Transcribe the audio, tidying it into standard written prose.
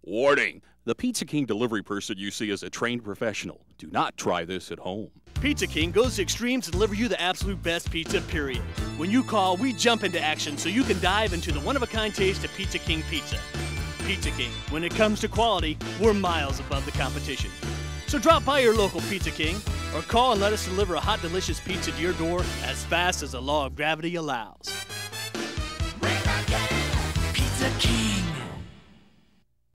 Warning! The Pizza King delivery person you see is a trained professional. Do not try this at home. Pizza King goes to extremes to deliver you the absolute best pizza, period. When you call, we jump into action so you can dive into the one-of-a-kind taste of Pizza King pizza. Pizza King, when it comes to quality, we're miles above the competition. So drop by your local Pizza King or call and let us deliver a hot, delicious pizza to your door as fast as the law of gravity allows. Pizza King.